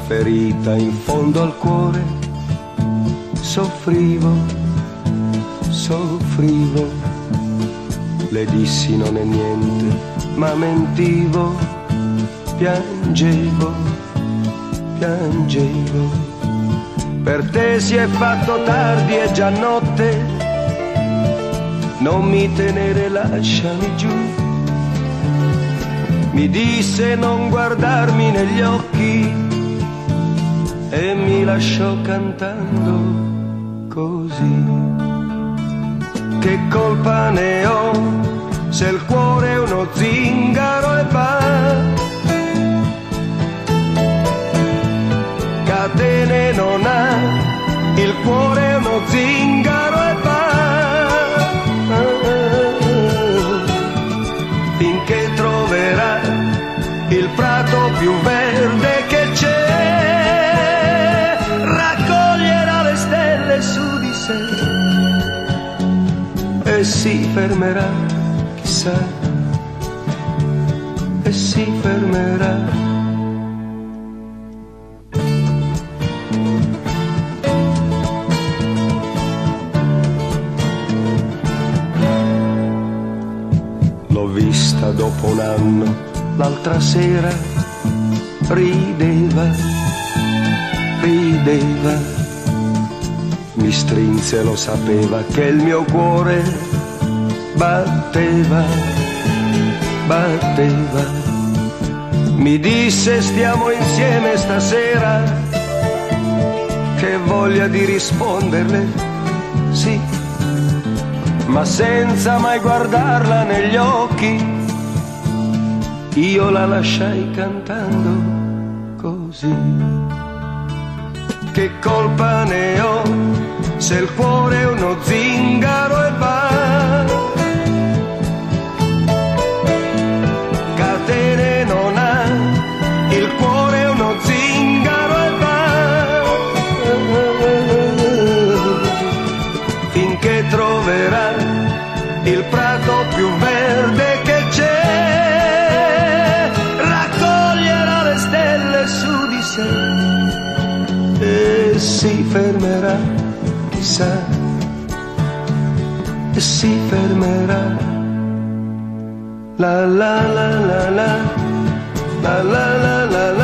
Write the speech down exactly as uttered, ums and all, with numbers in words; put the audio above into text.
ferita in fondo al cuore, soffrivo, soffrivo. Le dissi non è niente, ma mentivo, piangevo, piangevo. Per te si è fatto tardi, è già notte, non mi tenere, lasciami giù. Mi disse non guardarmi negli occhi e mi lasciò cantando così. Che colpa ne ho se il cuore è uno zingaro e va, catene non ha, il cuore è uno zingaro e va, finché troverà il prato più verde che c'è, raccoglierà le stelle su di sé e si fermerà, chissà, e si fermerà. L'ho vista dopo un anno, l'altra sera, rideva, rideva, mi strinse, lo sapeva che il mio cuore batteva, batteva. Mi disse stiamo insieme stasera, che voglia di risponderle, sì, ma senza mai guardarla negli occhi. Io la lasciai cantando così. Che colpa ne ho se il cuore è uno zingaro e va, catene non ha, il cuore è uno zingaro e va, finché troverà il prato più verde che c'è, raccoglierà le stelle su di sé e si fermerà, chissà, e si fermerà. La la la la la, la la la la la.